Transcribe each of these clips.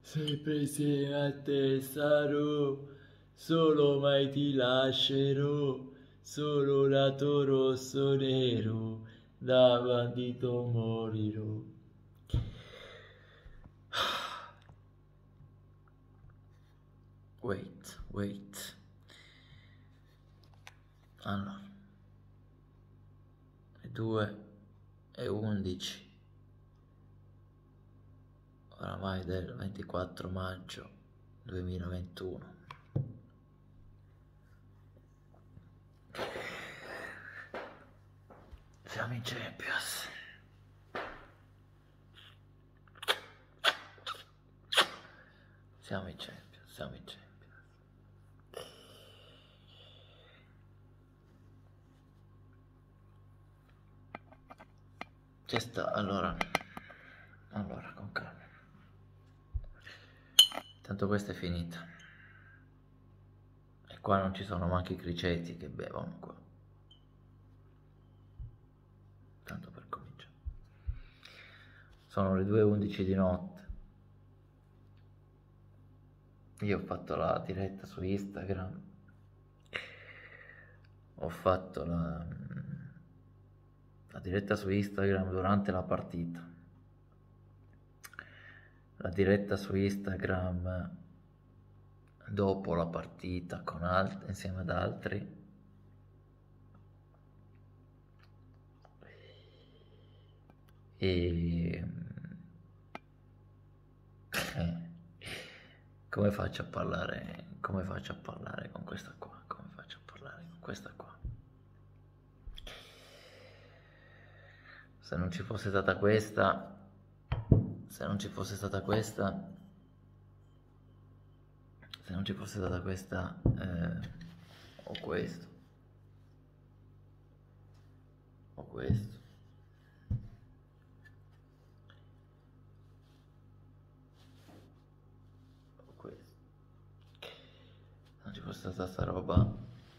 Sempre insieme a te sarò, solo mai ti lascerò, solo lato rosso nero, da bandito morirò. Wait. Allora, le 2:11, oramai del 24 maggio 2021. Siamo in Champions. Siamo in Champions. C'è sta, allora, con calma. Tanto questa è finita. E qua non ci sono manchi i criceti che bevono qua. Tanto per cominciare. Sono le 2:11 di notte. Io ho fatto la diretta su Instagram. Ho fatto la diretta su Instagram durante la partita, la diretta su Instagram dopo la partita insieme ad altri, e come faccio a parlare con questa qua? Se non ci fosse stata questa, ho questo. O questo. Non ci fosse stata sta roba.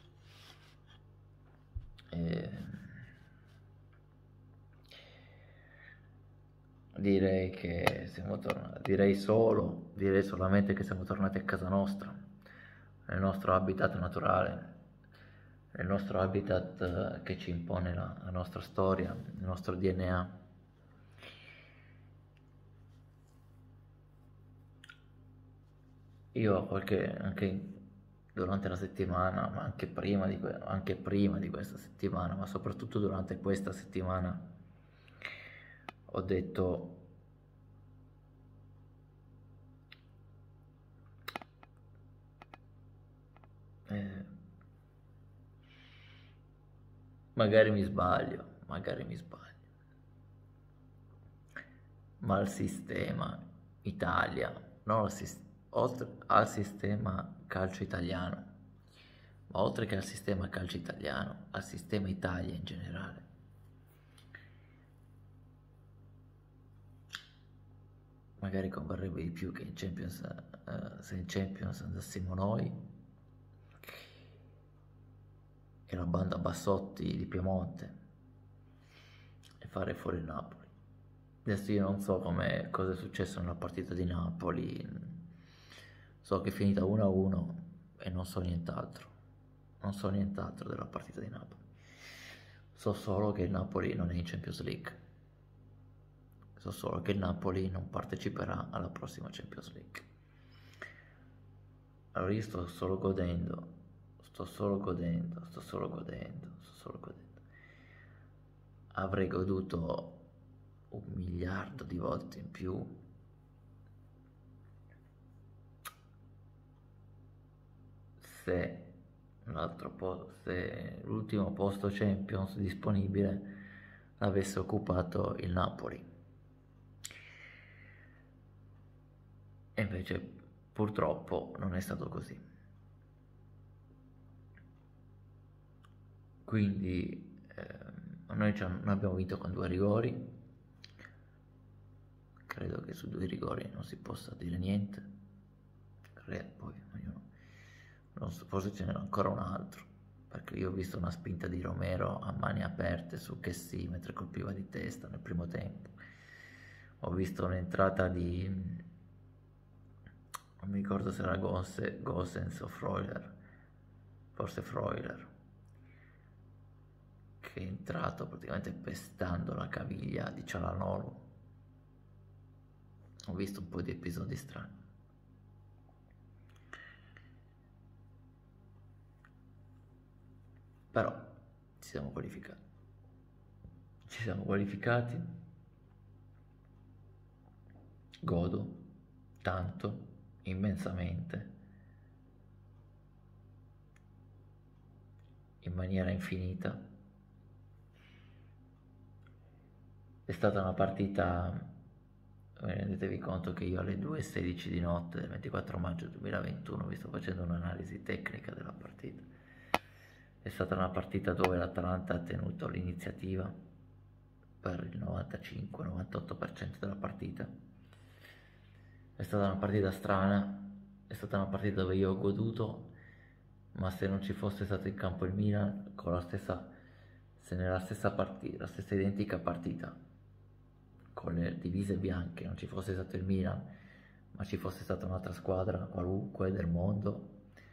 Direi che siamo tornati, direi solamente che siamo tornati a casa nostra, nel nostro habitat naturale, nel nostro habitat che ci impone la nostra storia, il nostro DNA. Io anche durante la settimana, ma anche prima di questa settimana, ma soprattutto durante questa settimana, ho detto magari mi sbaglio, ma il sistema Italia, non oltre al sistema calcio italiano, ma oltre che al sistema calcio italiano, al sistema Italia in generale, magari converrebbe di più che in Champions, se in Champions andassimo noi e la banda Bassotti di Piemonte e fare fuori il Napoli. Adesso io non so cosa è successo nella partita di Napoli, so che è finita 1-1 e non so nient'altro della partita di Napoli. So solo che il Napoli non è in Champions League, so solo che il Napoli non parteciperà alla prossima Champions League. Allora io sto solo godendo. Avrei goduto 1 miliardo di volte in più se l'ultimo posto Champions disponibile l'avesse occupato il Napoli. E invece purtroppo non è stato così. Quindi noi abbiamo vinto con 2 rigori. Credo che su 2 rigori non si possa dire niente. Poi forse ce n'era ancora un altro, perché io ho visto una spinta di Romero a mani aperte su Chessy mentre colpiva di testa nel primo tempo. Ho visto un'entrata di non mi ricordo se era Gosens o Freuler, forse Freuler, che è entrato praticamente pestando la caviglia di Cialanoglu. Ho visto un po' di episodi strani. Però ci siamo qualificati. Ci siamo qualificati. Godo tanto, immensamente, in maniera infinita. È stata una partita, rendetevi conto che io alle 2:16 di notte del 24 maggio 2021 vi sto facendo un'analisi tecnica della partita. È stata una partita dove l'Atalanta ha tenuto l'iniziativa per il 95-98% della partita. È stata una partita strana, è stata una partita dove io ho goduto, ma se non ci fosse stato in campo il Milan, con la stessa, se nella stessa partita, la stessa identica partita, con le divise bianche, non ci fosse stato il Milan, ma ci fosse stata un'altra squadra qualunque del mondo,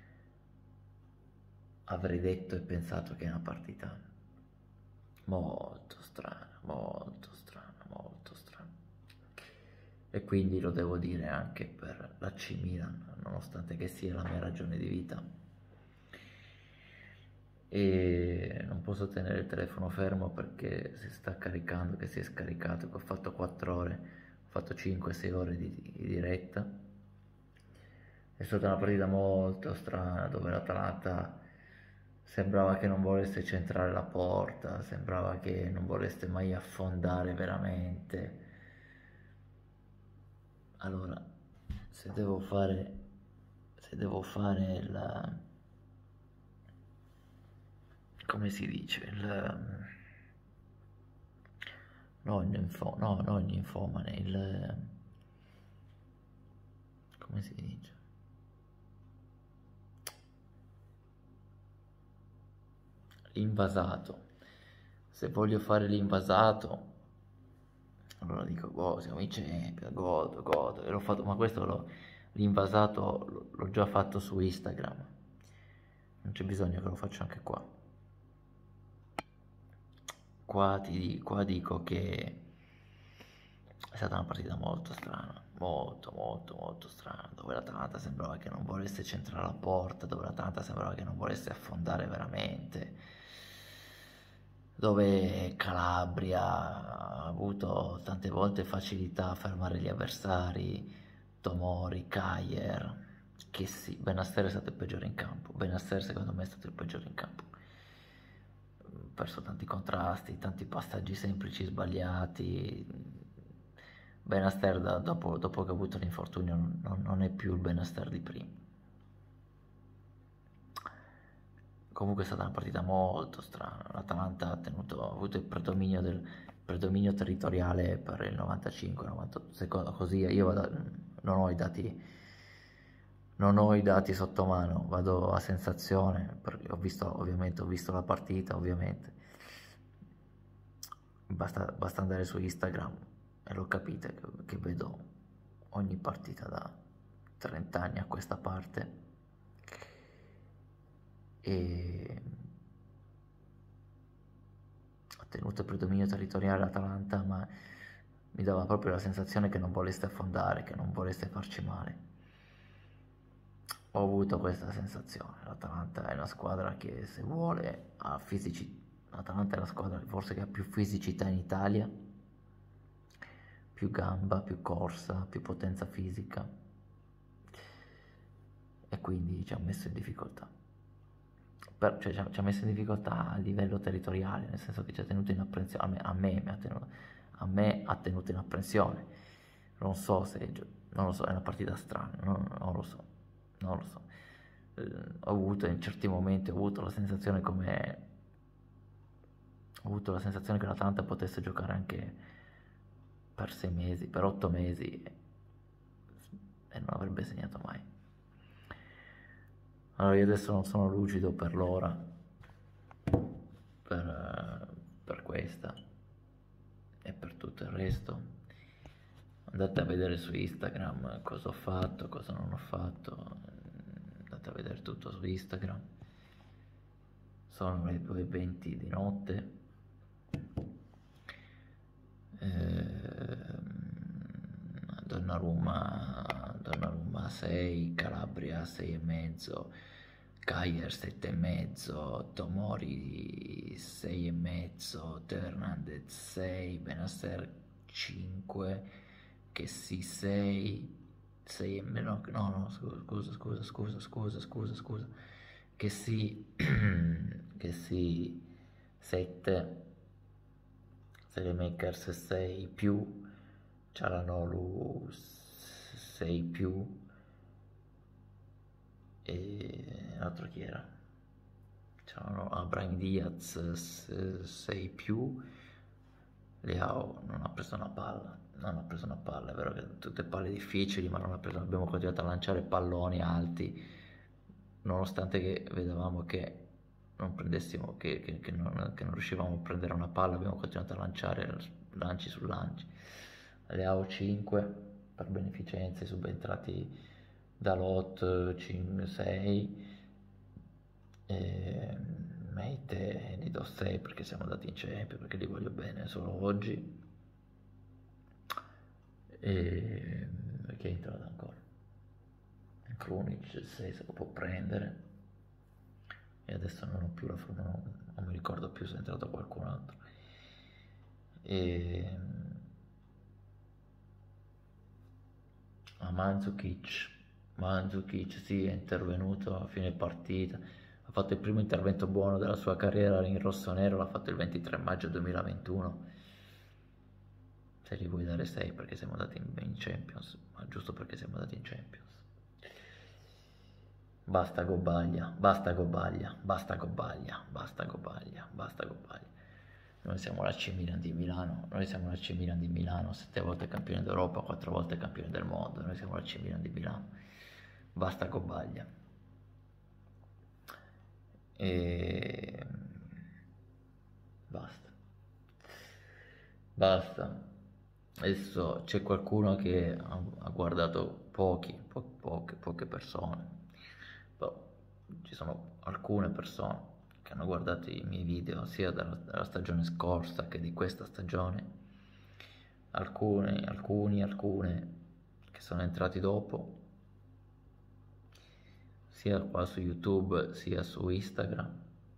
avrei detto e pensato che è una partita molto strana, molto strana, molto strana. E quindi lo devo dire anche per l'AC Milan, nonostante che sia la mia ragione di vita. E non posso tenere il telefono fermo perché si sta caricando, che si è scaricato, che ho fatto 4 ore, ho fatto 5-6 ore di diretta. È stata una partita molto strana dove l'Atalanta sembrava che non volesse centrare la porta, sembrava che non volesse mai affondare veramente. Allora, se devo fare il, come si dice, no, il ninfomane, come si dice? L'invasato. Se voglio fare l'invasato, allora dico, boh, siamo in Champions, godo, e l'ho fatto, ma l'invasato l'ho già fatto su Instagram, non c'è bisogno che lo faccia anche qua. Qua dico che è stata una partita molto strana, molto strana, dove l'Atalanta sembrava che non volesse centrare la porta, dove l'Atalanta sembrava che non volesse affondare veramente, dove Calabria ha avuto tante volte facilità a fermare gli avversari, Tomori, Caglier, che sì, Benasser è stato il peggiore in campo, Benasser secondo me è stato il peggiore in campo. Ha perso tanti contrasti, tanti passaggi semplici sbagliati. Benasser dopo che ha avuto l'infortunio non è più il Benasser di prima. Comunque è stata una partita molto strana, l'Atalanta ha avuto il predominio territoriale per il 95-98, così io non ho i dati sotto mano, vado a sensazione, perché ho visto la partita ovviamente, basta andare su Instagram e lo capite che vedo ogni partita da 30 anni a questa parte. E ha tenuto il predominio territoriale l'Atalanta, ma mi dava proprio la sensazione che non volesse affondare, che non volesse farci male. Ho avuto questa sensazione. L'Atalanta è una squadra che, se vuole, ha fisici. L'Atalanta è la squadra forse che ha più fisicità in Italia, più gamba, più corsa, più potenza fisica, e quindi ci ha messo in difficoltà. Cioè, ci ha messo in difficoltà a livello territoriale, nel senso che ci ha tenuto in apprensione, a me ha tenuto in apprensione. Non so se, non lo so, è una partita strana, non lo so, non lo so. Ho avuto in certi momenti, ho avuto la sensazione che l'Atalanta potesse giocare anche per 6 mesi, per 8 mesi e non avrebbe segnato mai. Allora io adesso non sono lucido per l'ora, per questa e per tutto il resto. andate a vedere su Instagram cosa ho fatto, cosa non ho fatto, andate a vedere tutto su Instagram. Sono le 2:20 di notte. Donnarumma 6, Calabria 6,5, Cagliar 7,5, Tomori 6,5, Teo Hernandez 6, Benasser 5, che sì 6, 6 no, scusa, che sì che sì 7, Makers 6 più, Cialanoglu 6 più, e l'altro chi era? Brahim Diaz 6 più. Leao non ha preso una palla, è vero che tutte palle difficili, ma non ha preso, abbiamo continuato a lanciare palloni alti, nonostante che vedevamo che non prendessimo, che non riuscivamo a prendere una palla, abbiamo continuato a lanciare lanci su lanci. Leao 5 per beneficenza, subentrati Dalot 6, Meite ne do 6 perché siamo andati in Champions, perché li voglio bene solo oggi. E che è entrato ancora? Krunic 6 se lo può prendere. E adesso non ho più non mi ricordo più se è entrato qualcun altro. E Mandzukic sì, è intervenuto a fine partita, ha fatto il primo intervento buono della sua carriera in rosso-nero, l'ha fatto il 23 maggio 2021. Se gli vuoi dare 6 perché siamo andati in Champions, ma giusto perché siamo andati in Champions. Basta Gobaglia. Noi siamo l'AC Milan di Milano, 7 volte campione d'Europa, 4 volte campione del mondo, noi siamo l'AC Milan di Milano. Basta Gobaglia. E basta. Adesso c'è qualcuno che ha guardato poche persone, però ci sono alcune persone che hanno guardato i miei video sia della stagione scorsa che di questa stagione, alcune che sono entrati dopo, sia qua su YouTube sia su Instagram.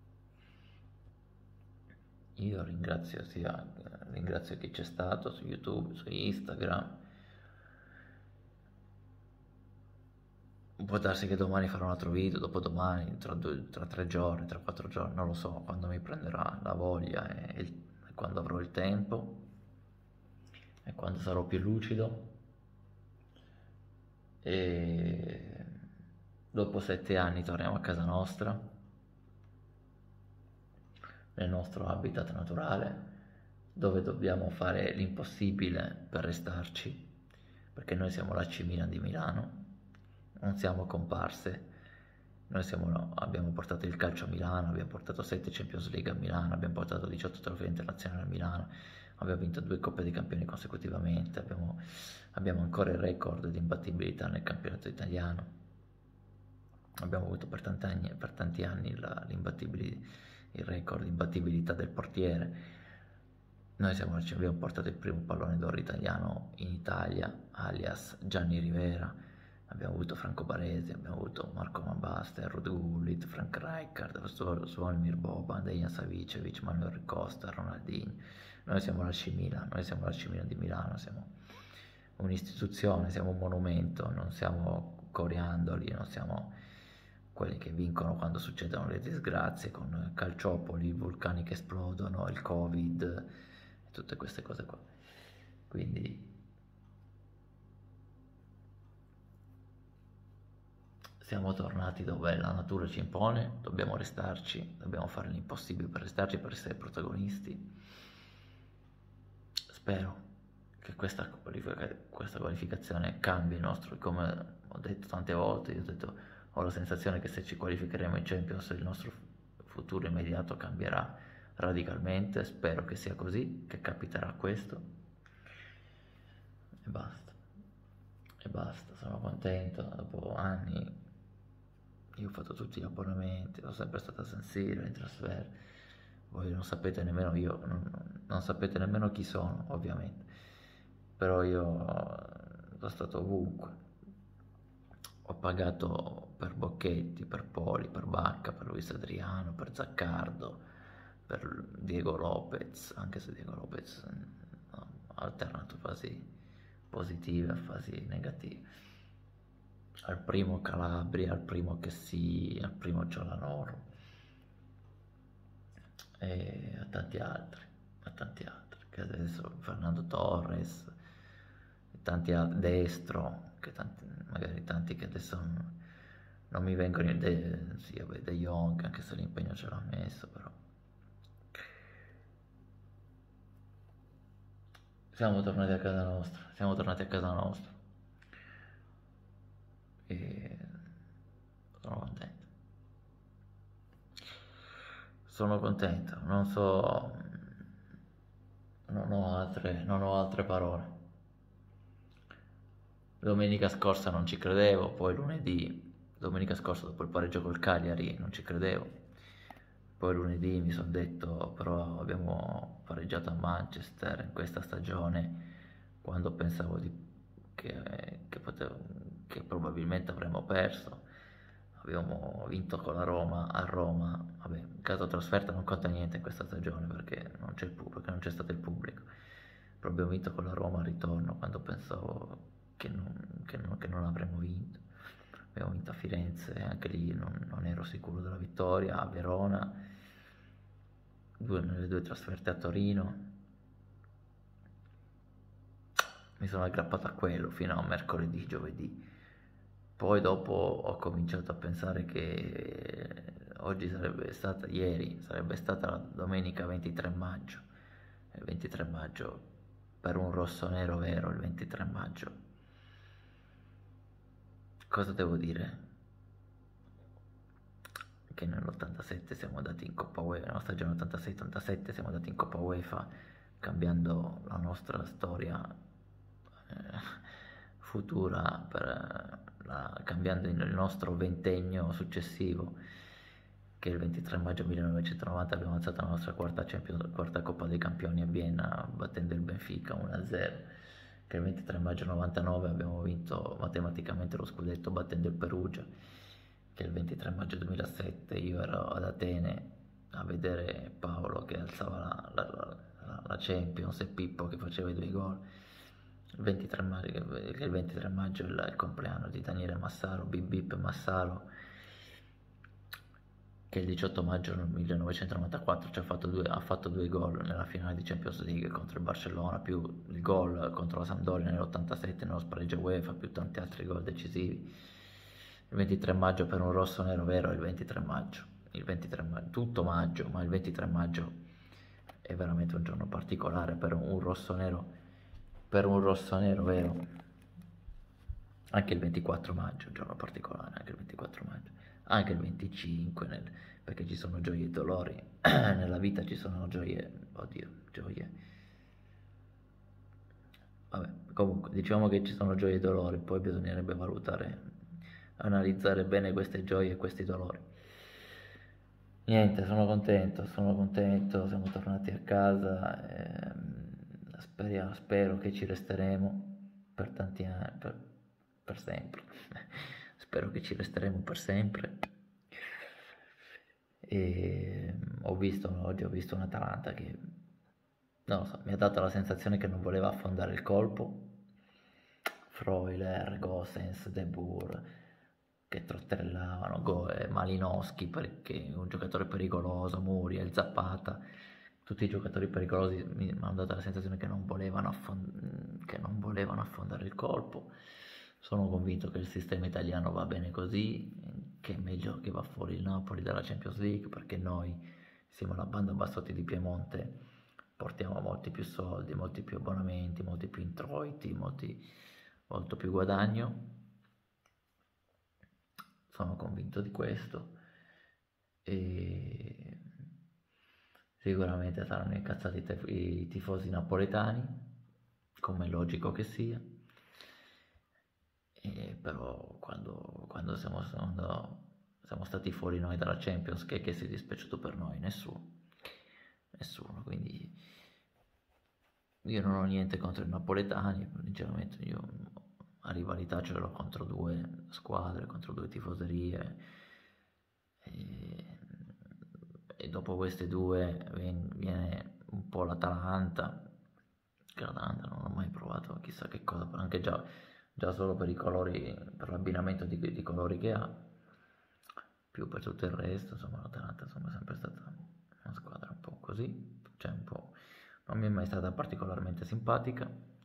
Io ringrazio chi c'è stato su YouTube, su Instagram. Può darsi che domani farò un altro video, dopodomani, tra 3 giorni, tra 4 giorni, non lo so, quando mi prenderà la voglia e quando avrò il tempo e quando sarò più lucido. E dopo 7 anni torniamo a casa nostra, nel nostro habitat naturale, dove dobbiamo fare l'impossibile per restarci, perché noi siamo l'AC Milan di Milano, non siamo comparse. Noi abbiamo portato il calcio a Milano, abbiamo portato 7 Champions League a Milano, abbiamo portato 18 trofei internazionali a Milano, abbiamo vinto 2 Coppe dei Campioni consecutivamente, abbiamo ancora il record di imbattibilità nel campionato italiano, abbiamo avuto per tanti anni il record di imbattibilità del portiere. Noi abbiamo portato il primo pallone d'oro italiano in Italia, alias Gianni Rivera. Abbiamo avuto Franco Baresi, abbiamo avuto Marco Van Basten, Ruud Gullit, Frank Rijkaard, Sławomir Boban, Dejan Savicevic, Manuel Costa, Ronaldinho. Noi siamo l'AC Milan, di Milano, siamo un'istituzione, siamo un monumento, non siamo coriandoli, non siamo quelli che vincono quando succedono le disgrazie con calciopoli, vulcani che esplodono, il Covid e tutte queste cose qua. Quindi siamo tornati dove la natura ci impone, dobbiamo restarci, dobbiamo fare l'impossibile per restarci, per essere protagonisti. Spero che questa qualificazione cambi il nostro, come ho detto tante volte, ho la sensazione che se ci qualificheremo in Champions il nostro futuro immediato cambierà radicalmente, spero che sia così, che capiterà questo e basta. e basta, sono contento, dopo anni io ho fatto tutti gli abbonamenti, sono sempre stato a San Siro, in trasferta, voi non sapete nemmeno io, non sapete nemmeno chi sono, ovviamente, però io sono stato ovunque, ho pagato per Bocchetti, per Poli, per Bacca, per Luis Adriano, per Zaccardo, per Diego Lopez, anche se Diego Lopez ha alternato fasi positive a fasi negative. Al primo Calabria, al primo Chessy, al primo Cialanoro e a tanti altri, che adesso Fernando Torres, e tanti altri, Destro, che magari tanti che adesso non mi vengono, sì, vabbè, De Jong, anche se l'impegno ce l'ha messo, però. Siamo tornati a casa nostra, siamo tornati a casa nostra e sono contento. Sono contento, non so, non ho altre parole. Domenica scorsa non ci credevo, poi lunedì, domenica scorsa dopo il pareggio col Cagliari non ci credevo, poi lunedì mi sono detto però abbiamo pareggiato a Manchester in questa stagione quando pensavo che probabilmente avremmo perso, abbiamo vinto con la Roma a Roma, vabbè, in caso trasferta non conta niente in questa stagione perché non c'è perché non c'è stato il pubblico, però abbiamo vinto con la Roma al ritorno quando pensavo che non avremmo vinto. Abbiamo vinto a Firenze, anche lì non ero sicuro della vittoria, a Verona, nelle due trasferte a Torino. Mi sono aggrappato a quello fino a mercoledì, giovedì. Poi dopo ho cominciato a pensare che ieri sarebbe stata la domenica 23 maggio. Il 23 maggio, per un rossonero vero, il 23 maggio. Cosa devo dire? Che nell'87 siamo andati in Coppa UEFA, nella stagione 86-87 siamo andati in Coppa UEFA cambiando la nostra storia futura, cambiando il nostro ventennio successivo, che il 23 maggio 1990 abbiamo alzato la nostra quarta Coppa dei Campioni a Vienna battendo il Benfica 1-0, che il 23 maggio 99 abbiamo vinto matematicamente lo scudetto battendo il Perugia, che il 23 maggio 2007 io ero ad Atene a vedere Paolo che alzava la Champions e Pippo che faceva i due gol. Il 23 maggio, che il 23 maggio è il compleanno di Daniele Massaro, Bip Bip Massaro, che il 18 maggio 1994 ha fatto due gol nella finale di Champions League contro il Barcellona, più il gol contro la Sampdoria nell'87 nello spareggio UEFA, più tanti altri gol decisivi. Il 23 maggio per un rosso nero vero è il 23 maggio, tutto maggio, ma il 23 maggio è veramente un giorno particolare per un rosso nero vero. Anche il 24 maggio è un giorno particolare, anche il 24 maggio, anche il 25, perché ci sono gioie e dolori, nella vita ci sono gioie, oddio, gioie. Vabbè, comunque, diciamo che ci sono gioie e dolori, poi bisognerebbe valutare, analizzare bene queste gioie e questi dolori. Niente, sono contento, siamo tornati a casa, spero che ci resteremo per tanti anni, per sempre. Spero che ci resteremo per sempre. E oggi ho visto un Atalanta che, non lo so, mi ha dato la sensazione che non voleva affondare il colpo. Freuler, Gosens, De Boer che trottellavano, Malinowski perché è un giocatore pericoloso, Muriel, Zapata, tutti i giocatori pericolosi mi hanno dato la sensazione che che non volevano affondare il colpo. Sono convinto che il sistema italiano va bene così, che è meglio che va fuori il Napoli dalla Champions League perché noi siamo la banda Bassotti di Piemonte, portiamo molti più soldi, molti più abbonamenti, molti più introiti, molto più guadagno. Sono convinto di questo e sicuramente saranno incazzati i tifosi napoletani, come è logico che sia, Però quando siamo stati fuori noi dalla Champions, che si è dispiaciuto per noi? Nessuno, quindi io non ho niente contro i napoletani, sinceramente io a rivalità ce l'ho contro due squadre, contro due tifoserie, e, e dopo queste due viene un po' l'Atalanta, che l'Atalanta non ho mai provato chissà che cosa, anche già solo per i colori, per l'abbinamento di colori che ha, più per tutto il resto, insomma l'Atalanta insomma, è sempre stata una squadra un po' così, cioè un po', non mi è mai stata particolarmente simpatica.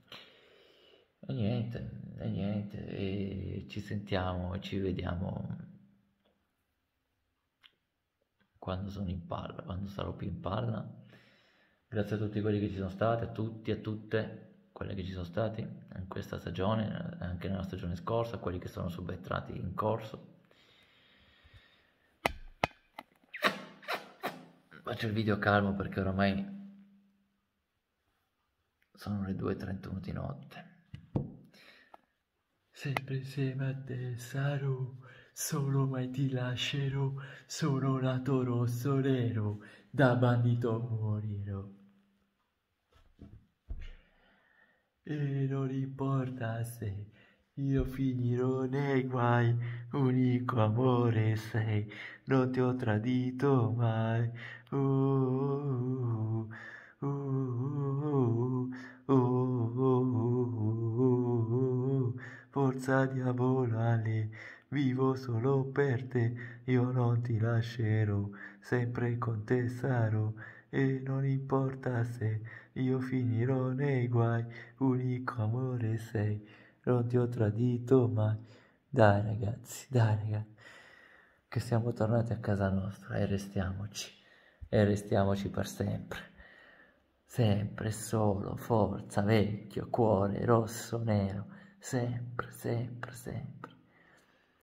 E niente, e ci sentiamo e ci vediamo quando sono in palla, quando sarò più in palla. Grazie a tutti quelli che ci sono stati, a tutti e a tutte quelle che ci sono stati in questa stagione, anche nella stagione scorsa, quelli che sono subentrati in corso. Faccio il video calmo perché oramai sono le 2:31 di notte. Sempre insieme a te sarò, solo mai ti lascerò, sono nato rosso nero, da bandito morirò. E non importa se io finirò nei guai, unico amore sei, non ti ho tradito mai. Oh, oh, oh, oh, forza diavolale, vivo solo per te, io non ti lascerò, sempre con te sarò, e non importa se io finirò nei guai, unico amore sei, non ti ho tradito mai. Dai ragazzi, che siamo tornati a casa nostra e restiamoci per sempre. Sempre solo, forza, vecchio, cuore rosso, nero, sempre, sempre, sempre.